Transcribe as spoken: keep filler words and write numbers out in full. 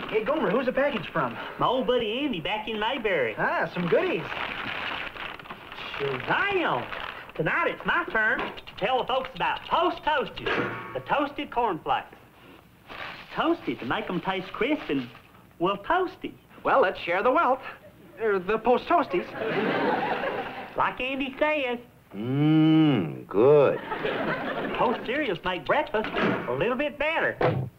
Hey, Gomer, who's the package from? My old buddy Andy back in Mayberry. Ah, some goodies. Shazam! Tonight it's my turn to tell the folks about Post Toasties, the toasted cornflakes. Toasted to make them taste crisp and, well, toasty. Well, let's share the wealth. Er, the Post Toasties. Like Andy says. Mmm, good. Post cereals make breakfast a little bit better.